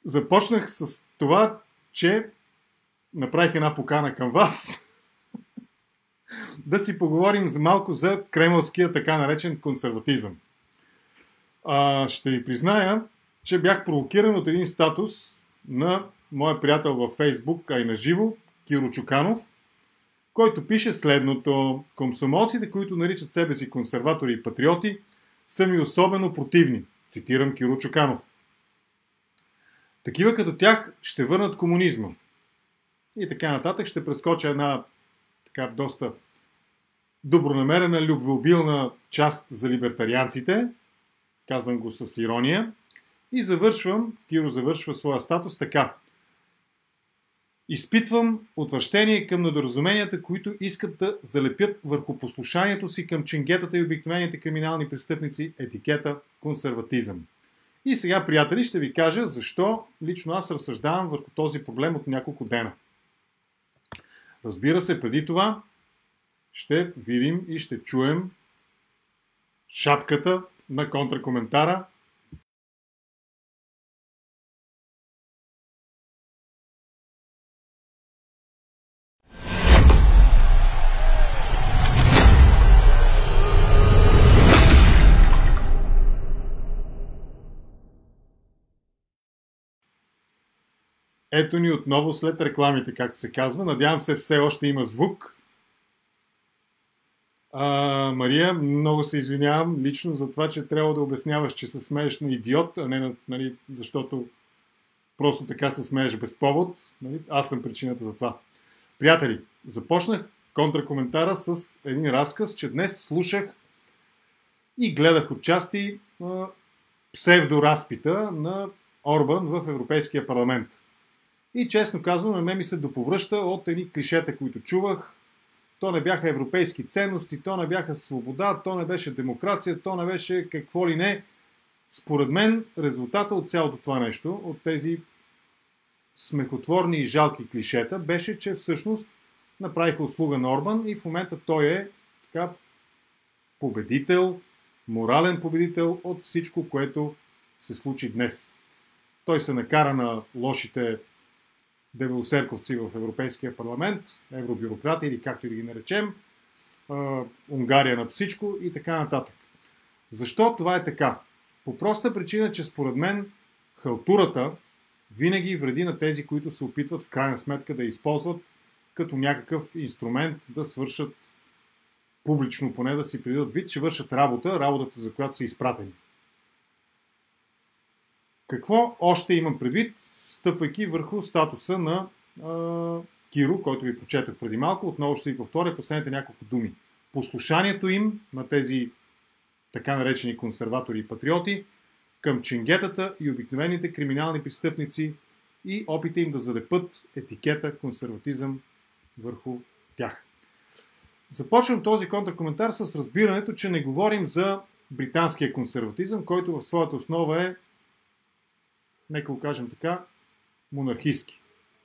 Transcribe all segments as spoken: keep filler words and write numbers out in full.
Започнах с това, че направих една покана към вас да си поговорим за малко за кремълския така наречен консерватизъм. А, ще ви призная, че бях провокиран от един статус на моя приятел във Фейсбук, а и на живо, Киро Чуканов, който пише следното: комсомолците, които наричат себе си консерватори и патриоти, са ми особено противни. Цитирам Киро Чуканов. Такива като тях ще върнат комунизма. И така нататък. Ще прескоча една така доста добронамерена, любвеобилна част за либертарианците. Казвам го с ирония. И завършвам, Киро завършва своя статус така. Изпитвам отвращение към недоразуменията, които искат да залепят върху послушанието си към ченгетата и обикновените криминални престъпници етикета консерватизъм. И сега, приятели, ще ви кажа защо лично аз разсъждавам върху този проблем от няколко дена. Разбира се, преди това ще видим и ще чуем шапката на контракоментара. Ето ни отново след рекламите, както се казва. Надявам се, все още има звук. А, Мария, много се извинявам лично за това, че трябва да обясняваш, че се смееш на идиот, а не на, нали, защото просто така се смееш без повод. Нали? Аз съм причината за това. Приятели, започнах контракоментара с един разказ, че днес слушах и гледах отчасти а, псевдоразпита на Орбан в Европейския парламент. И честно казвам, на мен ми се доповръща от едни клишета, които чувах. То не бяха европейски ценности, то не бяха свобода, то не беше демокрация, то не беше какво ли не. Според мен резултата от цялото това нещо, от тези смехотворни и жалки клишета, беше, че всъщност направиха услуга на Орбан и в момента той е така победител, морален победител от всичко, което се случи днес. Той се накара на лошите дебелосерковци в Европейския парламент, евробюрократи или както и да ги наречем, Унгария на всичко и така нататък. Защо това е така? По проста причина, че според мен халтурата винаги вреди на тези, които се опитват в крайна сметка да използват като някакъв инструмент да свършат публично, поне да си придадат вид, че вършат работа, работата за която са изпратени. Какво още имам предвид, стъпвайки върху статуса на а, Киро, който ви прочетох преди малко? Отново ще ви повторя последните няколко думи. Послушанието им на тези така наречени консерватори и патриоти към ченгетата и обикновените криминални престъпници и опита им да залепат етикета консерватизъм върху тях. Започвам този контракоментар с разбирането, че не говорим за британския консерватизъм, който в своята основа е, нека го кажем така, монархистки.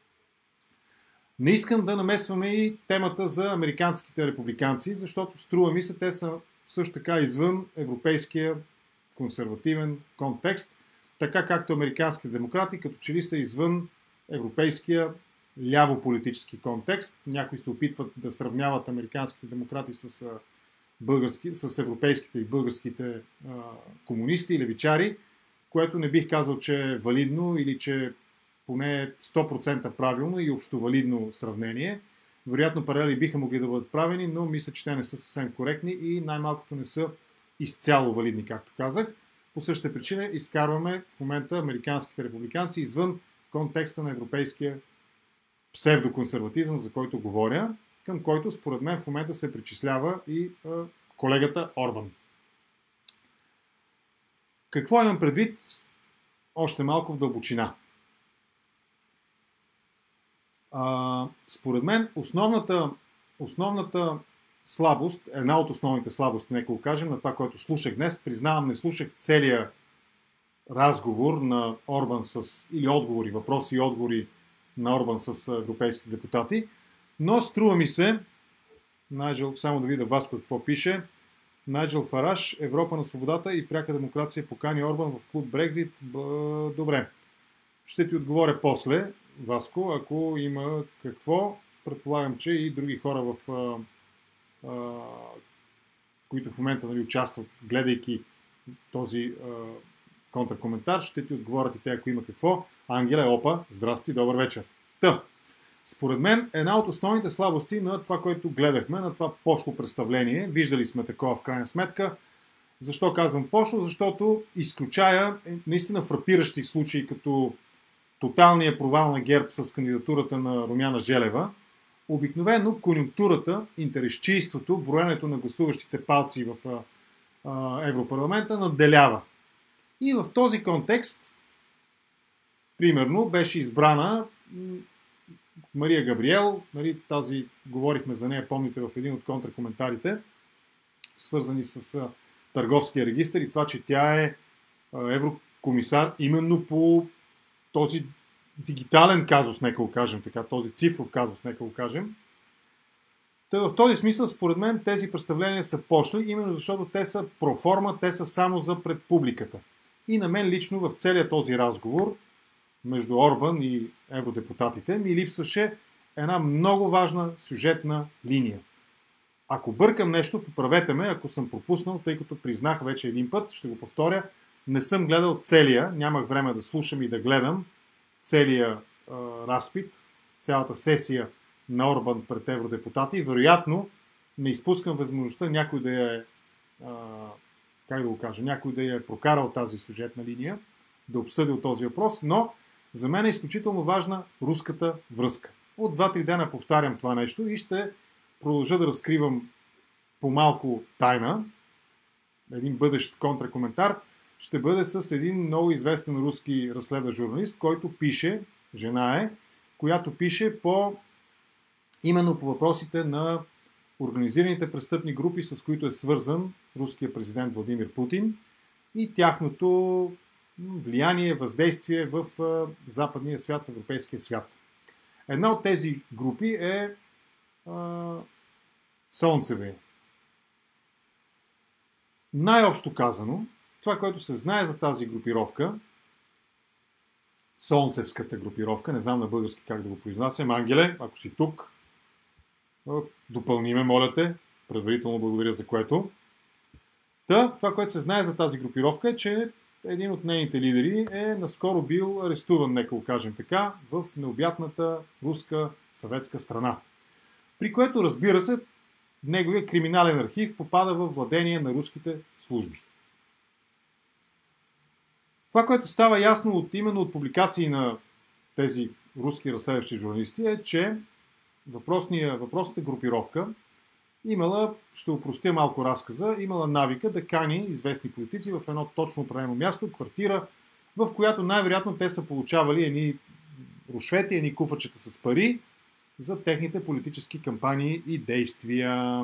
Не искам да намесваме и темата за американските републиканци, защото струва ми се, те са също така извън европейския консервативен контекст, така както американските демократи като че ли са извън европейския ляво политически контекст. Някои се опитват да сравняват американските демократи с, български, с европейските и българските а, комунисти и левичари, което не бих казал, че е валидно или че поне сто процента правилно и общовалидно сравнение. Вероятно паралели биха могли да бъдат правени, но мисля, че те не са съвсем коректни и най-малкото не са изцяло валидни, както казах. По същата причина изкарваме в момента американските републиканци извън контекста на европейския псевдоконсерватизъм, за който говоря, към който според мен в момента се причислява и а, колегата Орбан. Какво имам предвид? Още малко в дълбочина. А, според мен основната, основната слабост, една от основните слабости, нека го кажем, на това, което слушах днес, признавам, не слушах целия разговор на Орбан с, или отговори, въпроси и отговори на Орбан с европейските депутати, но струва ми се, Найджел, само да видя Васко какво пише, Найджел Фараш, Европа на свободата и пряка демокрация покани Орбан в клуб Брекзит. Добре. ще ти отговоря после, Васко, ако има какво. Предполагам, че и други хора, в, а, а, които в момента, нали, участват, гледайки този а, контракоментар, ще ти отговорят и те, ако има какво. Ангеле, опа, здрасти, добър вечер. Та, според мен, една от основните слабости на това, което гледахме, на това пошло представление, виждали сме такова в крайна сметка. Защо казвам пошло? Защото изключая наистина фрапиращи случаи, като тоталния провал на ГЕРБ с кандидатурата на Румяна Желева. Обикновено конюнктурата, интересчийството, броенето на гласуващите палци в а, а, Европарламента надделява. И в този контекст, примерно, беше избрана Мария Габриел, нали, тази, говорихме за нея, помните, в един от контракоментарите, свързани с а, търговския регистр и това, че тя е а, еврокомисар именно по този дигитален казус, нека го кажем така, този цифров казус, нека го кажем. Та в този смисъл, според мен, тези представления са пошли, именно защото те са проформа, те са само за пред публиката. И на мен лично в целия този разговор между Орбан и евродепутатите ми липсваше една много важна сюжетна линия. Ако бъркам нещо, поправете ме, ако съм пропуснал, тъй като признах вече един път, ще го повторя, не съм гледал целия, нямах време да слушам и да гледам целия а, разпит, цялата сесия на Орбан пред евродепутати. Вероятно, не изпускам възможността някой да я е, а, как да го кажа, някой да я е прокарал тази сюжетна линия, да обсъдил този въпрос, но за мен е изключително важна руската връзка. От два-три дена повтарям това нещо и ще продължа да разкривам по-малко тайна. Един бъдещ контракоментар ще бъде с един много известен руски разследващ журналист, който пише, жена е, която пише по именно по въпросите на организираните престъпни групи, с които е свързан руският президент Владимир Путин и тяхното влияние, въздействие в западния свят, в европейския свят. Една от тези групи е а, Слънцеве. Най-общо казано, това, което се знае за тази групировка, Слънцевската групировка, не знам на български как да го произнасям, Ангеле, ако си тук, допълни ме, моля те, предварително благодаря за което. Та, това, което се знае за тази групировка е, че един от нейните лидери е наскоро бил арестуван, нека го кажем така, в необятната руска съветска страна. При което, разбира се, неговия криминален архив попада в владение на руските служби. Това, което става ясно от, именно от публикации на тези руски разследващи журналисти е, че въпросната групировка имала, ще упростя малко разказа, имала навика да кани известни политици в едно точно определено място, квартира, в която най-вероятно те са получавали едни рушвети, едни куфачета с пари за техните политически кампании и действия.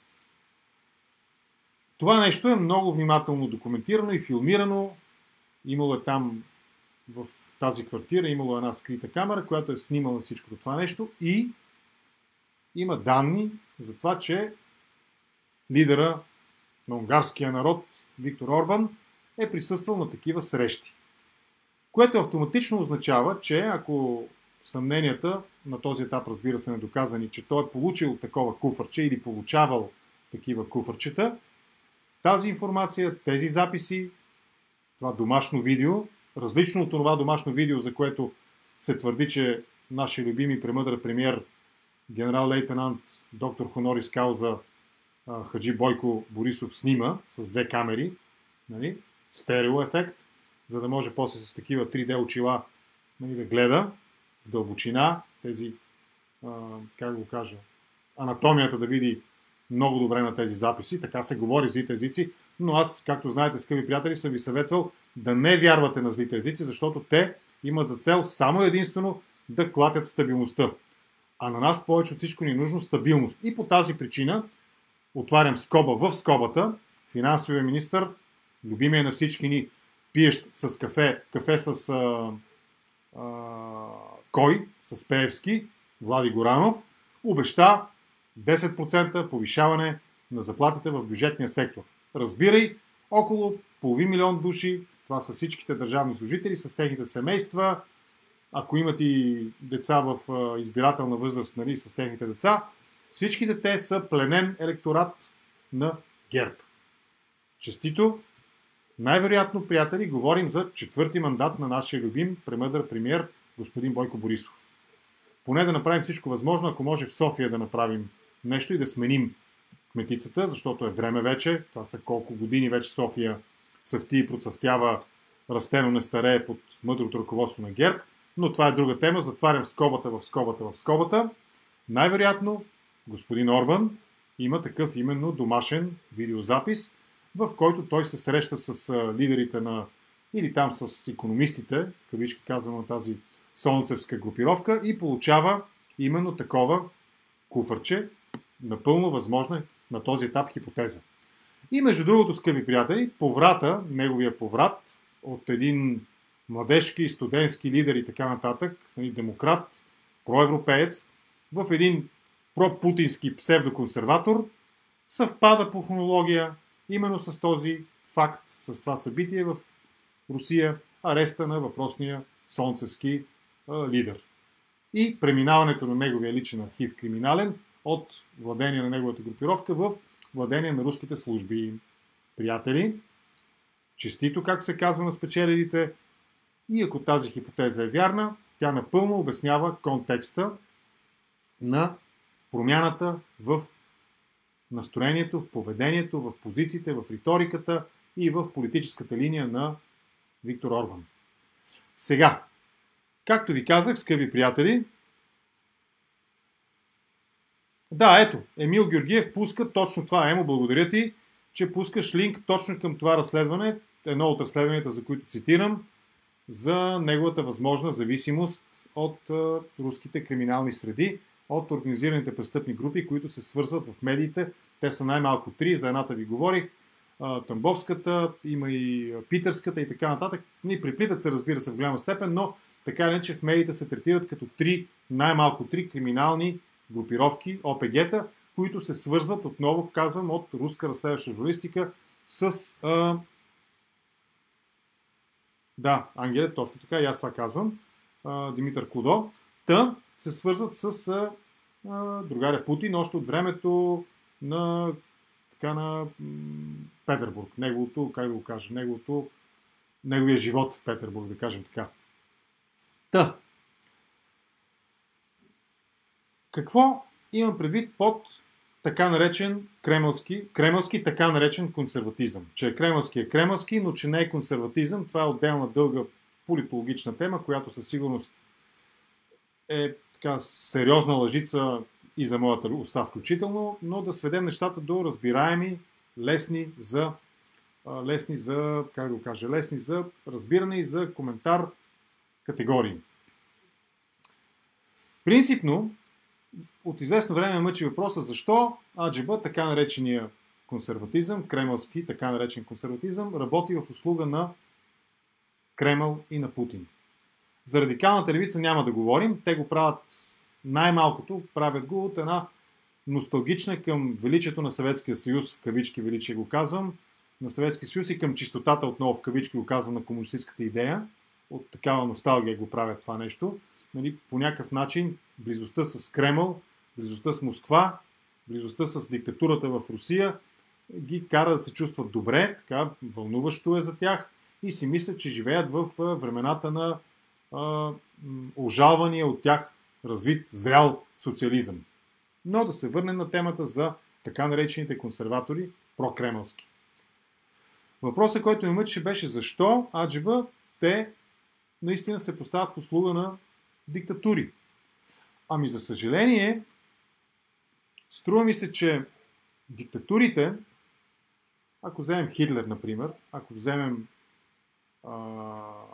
Това нещо е много внимателно документирано и филмирано. Имало е там в тази квартира, имало една скрита камера, която е снимала всичкото това нещо и има данни за това, че лидера на унгарския народ Виктор Орбан е присъствал на такива срещи. Което автоматично означава, че ако съмненията на този етап, разбира се, недоказани, че той е получил такова куфърче или получавал такива куфърчета, тази информация, тези записи, това домашно видео, различно от това домашно видео, за което се твърди, че нашия любими и премъдър премиер генерал-лейтенант доктор Хонорис Кауза Хаджи Бойко Борисов снима с две камери, нали, стерео ефект, за да може после с такива три Д очила, нали, да гледа в дълбочина тези, а, как го кажа, анатомията да види много добре на тези записи. Така се говори злите езици, но аз, както знаете, скъпи приятели, съм ви съветвал да не вярвате на злите езици, защото те имат за цел само единствено да клатят стабилността. А на нас повече от всичко ни е нужно стабилност. И по тази причина, отварям скоба в скобата, финансовия министър, любимия на всички ни, пиещ с кафе, кафе с а, а, кой, с Пеевски, Влади Горанов, обеща десет процента повишаване на заплатите в бюджетния сектор. Разбирай, около половин милион души, това са всичките държавни служители с техните семейства ако имат и деца в избирателна възраст, нали, с техните деца, всичките те са пленен електорат на ГЕРБ. Честито! Най-вероятно, приятели, говорим за четвърти мандат на нашия любим премъдър премиер господин Бойко Борисов. Поне да направим всичко възможно, ако може в София да направим нещо и да сменим кметицата, защото е време вече. Това са колко години вече София цъфти и процъфтява, растено не старее под мъдрото ръководство на ГЕРБ. Но това е друга тема. Затварям скобата в скобата в скобата. Най-вероятно, господин Орбан има такъв именно домашен видеозапис, в който той се среща с лидерите на, или там с икономистите, в кавички казвам на тази солнцевска групировка, и получава именно такова куфърче, напълно възможна на този етап хипотеза. И между другото, скъпи приятели, поврата, неговия поврат от един младежки, студентски лидер и така нататък, демократ, проевропеец, в един пропутински псевдоконсерватор, съвпада по хронология именно с този факт, с това събитие в Русия, ареста на въпросния солнцевски а, лидер. И преминаването на неговия личен архив криминален от владение на неговата групировка в владение на руските служби. Приятели, честито, както се казва на спечелилите, и ако тази хипотеза е вярна, тя напълно обяснява контекста на промяната в настроението, в поведението, в позициите, в риториката и в политическата линия на Виктор Орбан. Сега, както ви казах, скъпи приятели, да, ето, Емил Георгиев пуска точно това. Емо, благодаря ти, че пускаш линк точно към това разследване, едно от разследванията, за които цитирам, за неговата възможна зависимост от а, руските криминални среди, от организираните престъпни групи, които се свързват в медиите. Те са най-малко три, за едната ви говорих, а, Тамбовската, има и Питърската и така нататък. Ни приплитат се, разбира се, в голяма степен, но така или иначе в медиите се третират като три, най-малко три криминални групировки, О П Г-та, които се свързват, отново казвам, от руска разследваща журналистика с... А... Да, Ангеле, точно така, и аз това казвам. А, Димитър Кудо. Та се свързват с а, а, другаря Путин, още от времето на, така, на м- Петербург. Неговото, как да го кажа, неговото, неговия живот в Петербург, да кажем така. Та. Какво имам предвид под така наречен кремълски, кремълски така наречен консерватизъм? Че е кремълски е кремълски, но че не е консерватизъм, това е отделна дълга политологична тема, която със сигурност е така сериозна лъжица и за моята уста включително, но да сведем нещата до разбираеми, лесни за, лесни за, как да го кажа, лесни за разбиране и за коментар категории. Принципно, от известно време мъчи въпроса защо аджеба, така наречения консерватизъм, кремълски, така наречен консерватизъм, работи в услуга на Кремъл и на Путин. За радикалната левица няма да говорим. Те го правят най-малкото, правят го от една носталгична към величието на Съветския съюз, в кавички величие го казвам, на Съветския съюз и към чистотата, отново в кавички го казвам, на комунистическата идея. От такава носталгия го правят това нещо. Нали, по някакъв начин близостта с Кремъл, близостта с Москва, близостта с диктатурата в Русия ги кара да се чувстват добре, така вълнуващо е за тях и си мислят, че живеят в времената на а, ожалвания от тях развит зрял социализъм. Но да се върнем на темата за така наречените консерватори прокремълски. Въпросът, който ми мъчеше, беше защо аджеба те наистина се поставят в услуга на диктатури. Ами за съжаление, струва ми се, че диктатурите, ако вземем Хитлер, например, ако вземем а,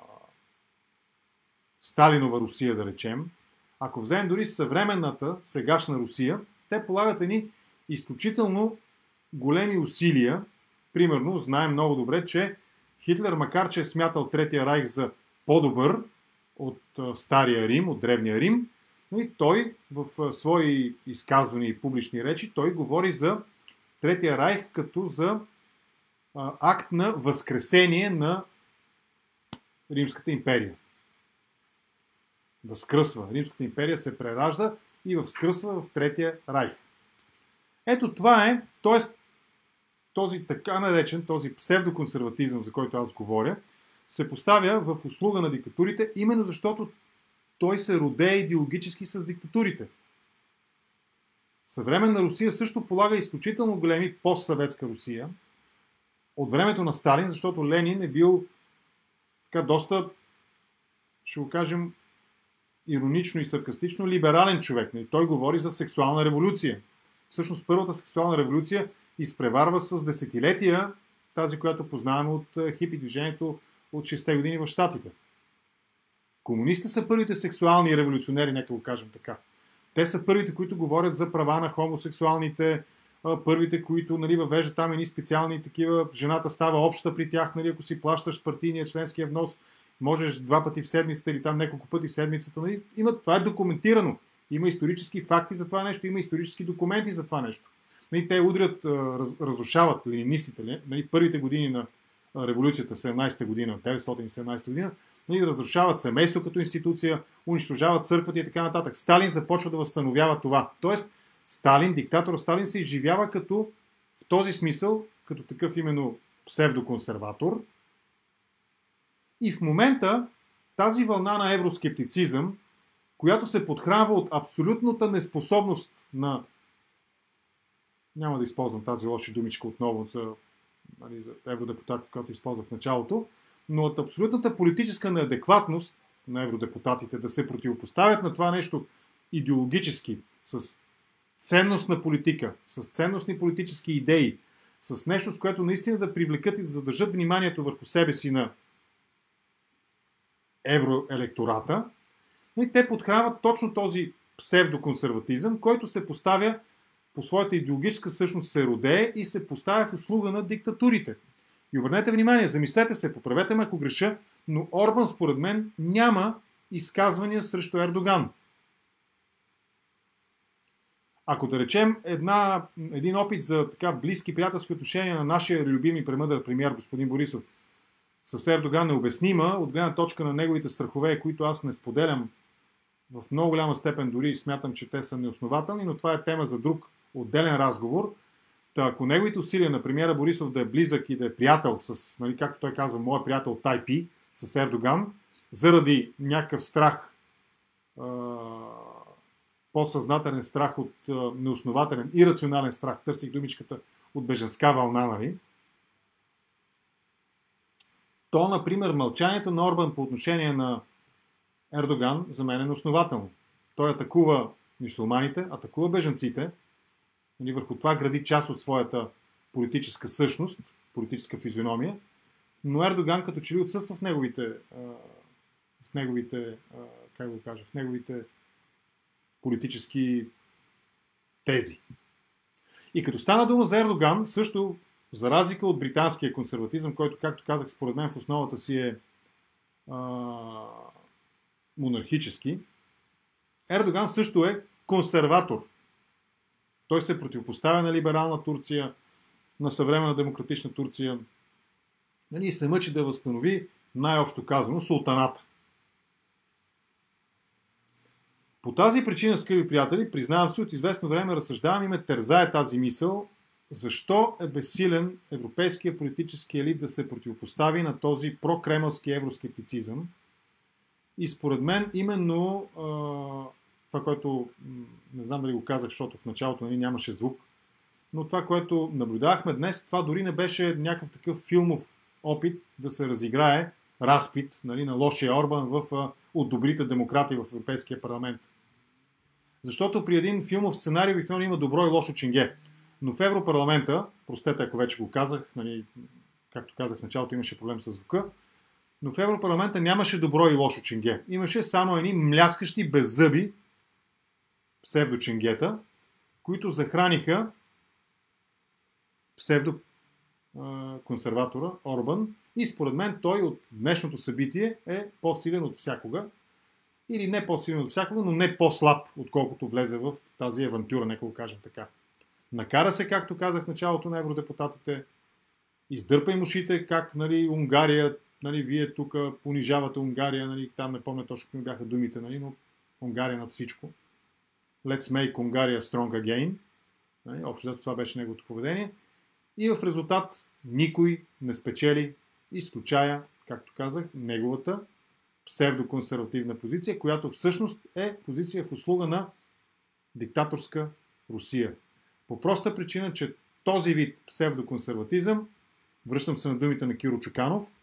Сталинова Русия, да речем, ако вземем дори съвременната, сегашна Русия, те полагат едни изключително големи усилия. Примерно, знаем много добре, че Хитлер, макар че е смятал Третия райх за по-добър от а, Стария Рим, от Древния Рим, но и той в а, свои изказвания и публични речи, той говори за Третия райх като за а, акт на възкресение на Римската империя. Възкръсва. Римската империя се преражда и възкръсва в Третия райх. Ето това е, т.е. този така наречен, този псевдоконсерватизъм, за който аз говоря, се поставя в услуга на диктатурите, именно защото той се родее идеологически с диктатурите. Съвременна Русия също полага изключително големи постсъветска Русия от времето на Сталин, защото Ленин е бил така доста, ще го кажем, иронично и саркастично либерален човек. И той говори за сексуална революция. Всъщност първата сексуална революция изпреварва с десетилетия тази, която познаваме от хипи движението от шестте години в Щатите. Комунистите са първите сексуални революционери, нека го кажем така. Те са първите, които говорят за права на хомосексуалните, първите, които нали, въвеждат там едни специални такива, жената става обща при тях, нали, ако си плащаш партийния членския внос, можеш два пъти в седмицата или там няколко пъти в седмицата. Нали, има, това е документирано. Има исторически факти за това нещо, има исторически документи за това нещо. Нали, те удрят, раз, разрушават ленинистите, нали, първите години на революцията, седемнадесета година, деветстотин и седемнадесета година, нали, разрушават семейство като институция, унищожават църквата и така нататък. Сталин започва да възстановява това. Тоест, Сталин, диктатор Сталин се изживява като, в този смисъл, като такъв именно псевдоконсерватор. И в момента тази вълна на евроскептицизъм, която се подхранва от абсолютната неспособност на... Няма да използвам тази лоша думичка отново за, нали, за евродепутатите, която използвах в началото, но от абсолютната политическа неадекватност на евродепутатите да се противопоставят на това нещо идеологически, с ценностна политика, с ценностни политически идеи, с нещо, с което наистина да привлекат и да задържат вниманието върху себе си на евроелектората, и те подхранват точно този псевдоконсерватизъм, който се поставя по своята идеологическа същност се родее и се поставя в услуга на диктатурите. И обърнете внимание, замислете се, поправете ме ако греша, но Орбан според мен няма изказвания срещу Ердоган. Ако да речем една, един опит за така близки приятелски отношения на нашия любим и премъдър премиер господин Борисов с Ердоган необяснима, от гледна точка на неговите страхове, които аз не споделям в много голяма степен, дори смятам, че те са неоснователни, но това е тема за друг отделен разговор. Та, ако неговите усилия на премиера Борисов да е близък и да е приятел с, нали, както той казва, моя приятел Тайпи, с Ердоган, заради някакъв страх, подсъзнателен страх от неоснователен, ирационален страх, търсих думичката от беженска вълна, нали? То, например, мълчанието на Орбан по отношение на Ердоган за мен е неоснователно. Той атакува мюсюлманите, атакува бежанците, нали, върху това гради част от своята политическа същност, политическа физиономия, но Ердоган като че ли отсъства в неговите, в неговите, как го кажа, в неговите политически тези. И като стана дума за Ердоган, също за разлика от британския консерватизъм, който, както казах, според мен в основата си е а, монархически, Ердоган също е консерватор. Той се противопоставя на либерална Турция, на съвременна демократична Турция, нали, и се мъчи да възстанови, най-общо казано, султаната. По тази причина, скъпи приятели, признавам си, от известно време разсъждавам и ме тързае тази мисъл, защо е безсилен европейския политически елит да се противопостави на този прокремълски евроскептицизъм. И според мен именно а, това, което не знам дали го казах, защото в началото нали, нямаше звук, но това, което наблюдавахме днес, това дори не беше някакъв такъв филмов опит да се разиграе разпит нали, на лошия Орбан в, а, от добрите демократи в Европейския парламент. Защото при един филмов сценарий обикновено има добро и лошо ченге. Но в Европарламента, простете ако вече го казах, нали, както казах в началото имаше проблем с звука, но в Европарламента нямаше добро и лошо ченге. Имаше само едни мляскащи беззъби псевдоченгета, които захраниха псевдоконсерватора Орбан и според мен той от днешното събитие е по-силен от всякога. Или не по-силен от всякога, но не по-слаб, отколкото влезе в тази авантюра, нека го кажем така. Накара се, както казах в началото на евродепутатите, издърпа им ушите, как нали, Унгария нали, вие тук понижавате Унгария, нали, там не помня точно какви бяха думите, нали, но Унгария над всичко. Let's make Ungaria strong again. Нали, общо това беше неговото поведение. И в резултат никой не спечели, изключая, както казах, неговата псевдоконсервативна позиция, която всъщност е позиция в услуга на диктаторска Русия. По проста причина, че този вид псевдоконсерватизъм, връщам се на думите на Киро Чуканов,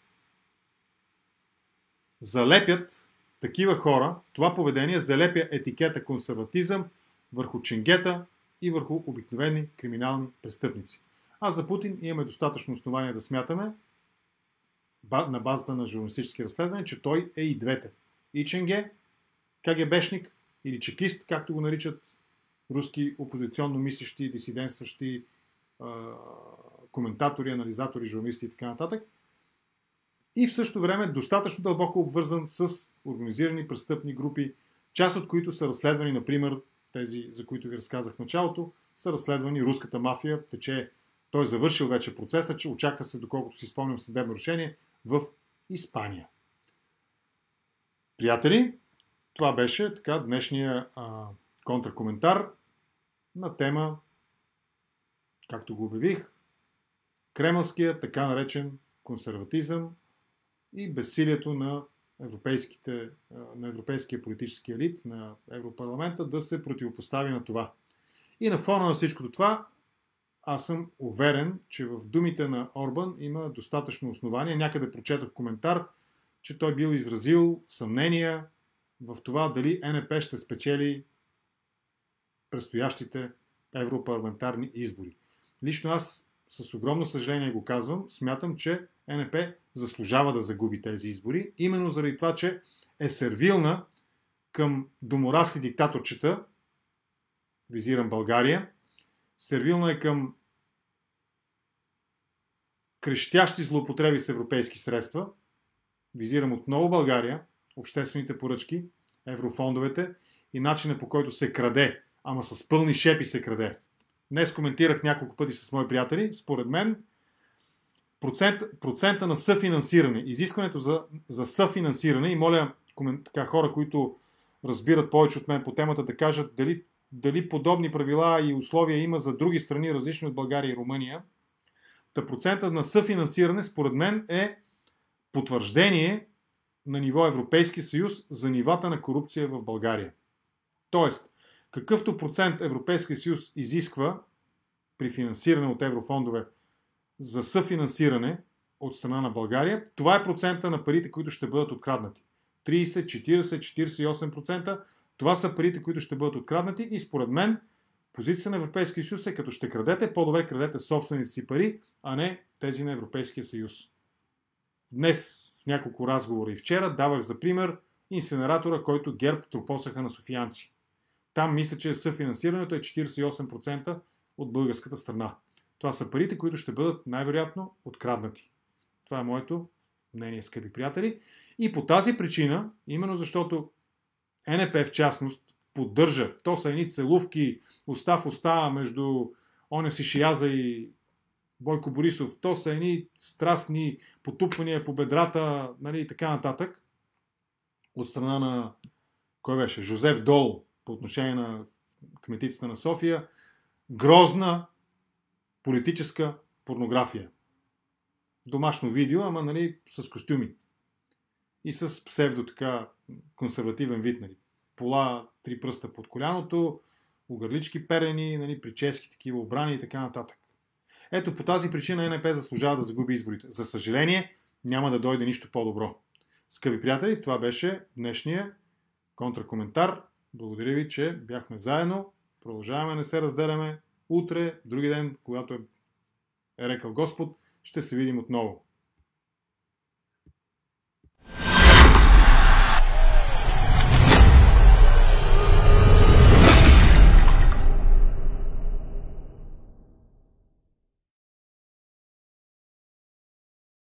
залепят такива хора, това поведение залепя етикета консерватизъм върху ченгета и върху обикновени криминални престъпници. А за Путин имаме достатъчно основания да смятаме, на базата на журналистически разследвания, че той е и двете. И ченге, КГБшник или чекист, както го наричат руски опозиционно мислещи, дисидентстващи коментатори, анализатори, журналисти и така нататък. И в същото време достатъчно дълбоко обвързан с организирани престъпни групи, част от които са разследвани, например, тези, за които ви разказах в началото, са разследвани руската мафия, тече, той е завършил вече процеса, че очаква се, доколкото си спомням, съдебно решение в Испания. Приятели, това беше така днешния а, контракоментар на тема, както го обявих, кремълския така наречен консерватизъм и безсилието на, европейските, на европейския политически елит, на Европарламента да се противопостави на това. И на фона на всичкото това, аз съм уверен, че в думите на Орбан има достатъчно основания. Някъде прочетох коментар, че той бил изразил съмнения в това дали Н П ще спечели предстоящите европарламентарни избори. Лично аз с огромно съжаление го казвам, смятам, че Н П заслужава да загуби тези избори, именно заради това, че е сервилна към доморасли диктаторчета, визирам България, сервилна е към крещящи злоупотреби с европейски средства, визирам отново България, обществените поръчки, еврофондовете и начина, по който се краде, ама с пълни шепи се краде. Днес коментирах няколко пъти с мои приятели. Според мен процент, процента на съфинансиране, изискването за, за съфинансиране, и моля така, хора, които разбират повече от мен по темата, да кажат дали, дали подобни правила и условия има за други страни, различни от България и Румъния. Та процентът на съфинансиране, според мен, е потвърждение на ниво Европейски съюз за нивата на корупция в България. Тоест, какъвто процент Европейския съюз изисква при финансиране от еврофондове за съфинансиране от страна на България, това е процента на парите, които ще бъдат откраднати. трийсет, четирийсет, четирийсет и осем процента. Това са парите, които ще бъдат откраднати и според мен позиция на Европейския съюз е, като ще крадете, по-добре крадете собствените си пари, а не тези на Европейския съюз. Днес в няколко разговора и вчера давах за пример инсинератора, който ГЕРБ тропосаха на софиянци. Там мисля, че съфинансирането е четирийсет и осем процента от българската страна. Това са парите, които ще бъдат най-вероятно откраднати. Това е моето мнение, скъпи приятели. И по тази причина, именно защото Н П в частност поддържа, то са едни целувки уста в уста между Оня Сишияза и Бойко Борисов, то са едни страстни потупвания по бедрата, нали, и така нататък, от страна на, кой беше, Жозеф Дол, по отношение на кметицата на София, грозна политическа порнография. Домашно видео, ама, нали, с костюми. И с псевдо така консервативен вид, нали. Пола, три пръста под коляното, огърлички перени, нали, прически, такива обрани и така нататък. Ето по тази причина Н П заслужава да загуби изборите. За съжаление, няма да дойде нищо по-добро. Скъпи приятели, това беше днешния контракоментар. Благодаря ви, че бяхме заедно. Продължаваме, не се разделяме. Утре, други ден, когато е рекал Господ, ще се видим отново.